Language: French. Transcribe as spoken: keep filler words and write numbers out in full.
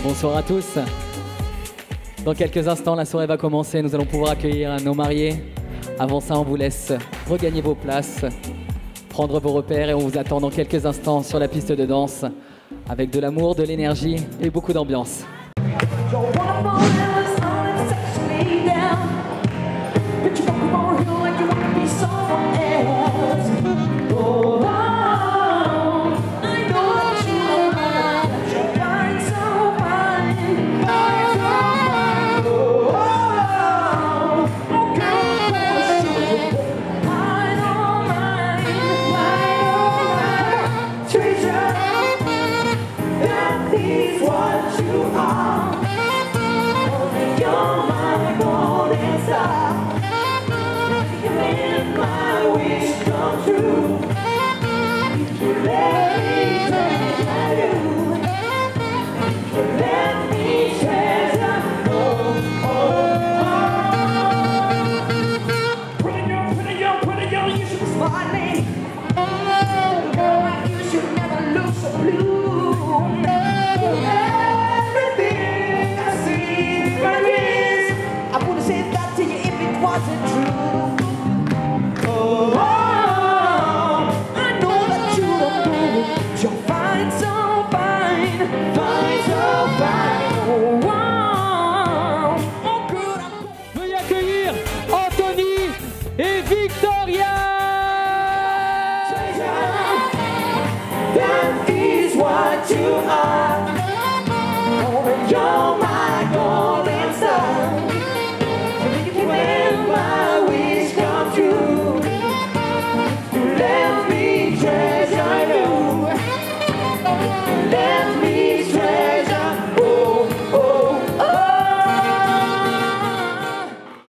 Bonsoir à tous. Dans quelques instants, la soirée va commencer. Nous allons pouvoir accueillir nos mariés. Avant ça, on vous laisse regagner vos places, prendre vos repères et on vous attend dans quelques instants sur la piste de danse avec de l'amour, de l'énergie et beaucoup d'ambiance. True.